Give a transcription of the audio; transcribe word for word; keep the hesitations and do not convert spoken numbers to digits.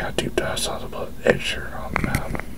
got deep dive. I saw to put Ed Sheeran on the map.